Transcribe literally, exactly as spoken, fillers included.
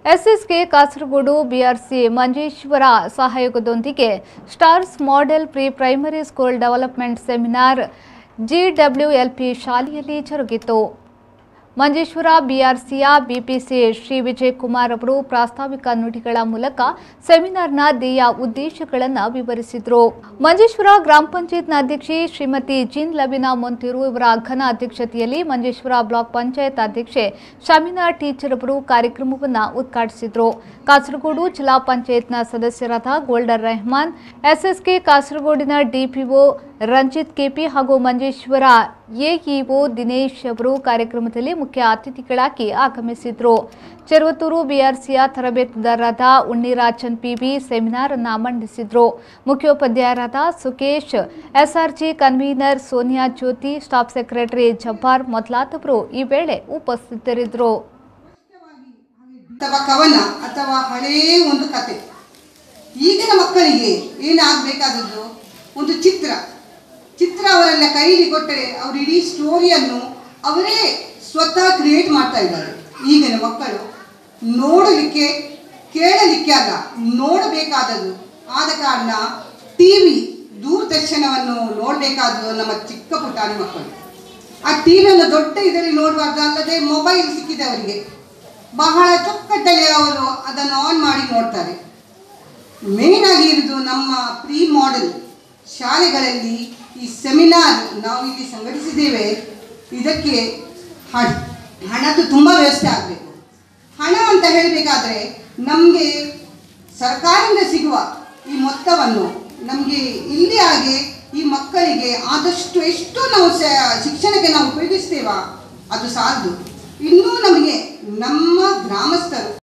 SSK Kasaragod BRC Manjeshwar ಸಹಯೋಗದೊಂದಿಗೆ stars model pre primary school development seminar GWLP ಶಾಲೆಯಲ್ಲಿ ಜರುಗಿತು. ಮಂಜೇಶ್ವರ ಬಿಆರ್ಸಿಯ ಬಿಪಿಸಿ ಶ್ರೀ ವಿಜಯ್ ಕುಮಾರ್ ಅವರು ಪ್ರಾಸ್ತಾವಿಕ ನುಡಿಗಳ ಮೂಲಕ ಸೆಮಿನಾರ್ನ ಧ್ಯೇಯ ಉದ್ದೇಶಗಳನ್ನು ವಿವರಿಸಿದರು. ಮಂಜೇಶ್ವರ ಗ್ರಾಮ ಪಂಚಾಯತ್ನ ಅಧ್ಯಕ್ಷೆ ಶ್ರೀಮತಿ ಜಿನ್ ಲವಿನಾ ಮೊಂತಿರು ಇವರ ಘನ ಅಧ್ಯಕ್ಷತೆಯಲ್ಲಿ ಮಂಜೇಶ್ವರ ಬ್ಲಾಕ್ ಪಂಚಾಯತ್ ಅಧ್ಯಕ್ಷೆ ಶಮೀನಾ ಟೀಚರ್ ಅವರು ಕಾರ್ಯಕ್ರಮವನ್ನು ಉದ್ಘಾಟಿಸಿದರು. ಕಾಸರಗೋಡು ಜಿಲ್ಲಾ ಪಂಚಾಯತ್ನ ಸದಸ್ಯರಾದ ಗೋಲ್ಡರ್ ರೆಹಮಾನ್, ಎಸ್ಎಸ್ಕೆ ಕಾಸರಗೋಡಿನ ಡಿಪಿಒ ರಂಜಿತ್ ಕೆಪಿ ಹಾಗೂ ಮಂಜೇಶ್ವರ ಎಇಒ ದಿನೇಶ್ ಅವರು ಕಾರ್ಯಕ್ರಮದಲ್ಲಿ ಮುಖ್ಯ ಅತಿಥಿಗಳಾಗಿ ಆಗಮಿಸಿದರು. ಚೆರುವತ್ತೂರು ಬಿಆರ್ಸಿಯ ತರಬೇತುದಾರರಾದ ಉಣ್ಣಿರಾಜನ್ ಪಿವಿ ಸೆಮಿನಾರ್ ಅನ್ನು ಮಂಡಿಸಿದರು. ಮುಖ್ಯೋಪಾಧ್ಯಾಯರಾದ Sukesh, SRG convener Sonia Jyothi, staff secretary Jabbar ಮೊದಲಾದವರು ಈ ವೇಳೆ ಉಪಸ್ಥಿತರಿದ್ದರು. ಅಥವಾ ಕವನ ಅಥವಾ ಹಳೇ ಒಂದು ಕತೆ. ಈಗಿನ ಮಕ್ಕಳಿಗೆ ಏನಾಗಬೇಕಾದದ್ದು ಒಂದು ಚಿತ್ರ ಚಿತ್ರ ಅವರೆಲ್ಲ ಕೈಲಿ ಕೊಟ್ಟರೆ ಅವರು ಇಡೀ ಸ್ಟೋರಿಯನ್ನು ಅವರೇ ಸ್ವತಃ ಕ್ರಿಯೇಟ್ ಮಾಡ್ತಾ ಇದ್ದಾರೆ. ಈಗಿನ ಮಕ್ಕಳು ನೋಡಲಿಕ್ಕೆ ಕೇಳಲಿಕ್ಕೆ ಅಲ್ಲ, ನೋಡಬೇಕಾದದ್ದು. ಆದ ಕಾರಣ ಟಿ ವಿ ದೂರದರ್ಶನವನ್ನು ನೋಡಬೇಕಾದದ್ದು ನಮ್ಮ ಚಿಕ್ಕ ಪುಟಾಣಿ ಮಕ್ಕಳು. ಆ ಟಿ ವಿಯನ್ನು ದೊಡ್ಡ ಇದರಲ್ಲಿ ನೋಡಬಾರ್ದು, ಅಲ್ಲದೆ ಮೊಬೈಲ್ ಸಿಕ್ಕಿದೆ ಅವರಿಗೆ, ಬಹಳ ಚೊಕ್ಕಟ್ಟಲ್ಲಿ ಅವರು ಅದನ್ನು ಆನ್ ಮಾಡಿ ನೋಡ್ತಾರೆ. ಮೇನ್ ಆಗಿ ಇರುವುದು ನಮ್ಮ ಪ್ರೀ ಮಾಡೆಲ್ ಶಾಲೆಗಳಲ್ಲಿ ಈ ಸೆಮಿನಾರ್ ನಾವು ಇಲ್ಲಿ ಸಂಘಟಿಸಿದ್ದೇವೆ. ಇದಕ್ಕೆ ಹಣದ್ದು ತುಂಬ ವ್ಯವಸ್ಥೆ ಆಗಬೇಕು. ಹಣ ಅಂತ ಹೇಳಬೇಕಾದ್ರೆ ನಮಗೆ ಸರ್ಕಾರದಿಂದ ಸಿಗುವ ಈ ಮೊತ್ತವನ್ನು ನಮಗೆ ಇಲ್ಲಿ ಹಾಗೆ ಈ ಮಕ್ಕಳಿಗೆ ಆದಷ್ಟು ಎಷ್ಟು ನಾವು ಶಿಕ್ಷಣಕ್ಕೆ ನಾವು ಉಪಯೋಗಿಸ್ತೇವ ಅದು ಸಾಲದು. ಇನ್ನೂ ನಮಗೆ ನಮ್ಮ ಗ್ರಾಮಸ್ಥರು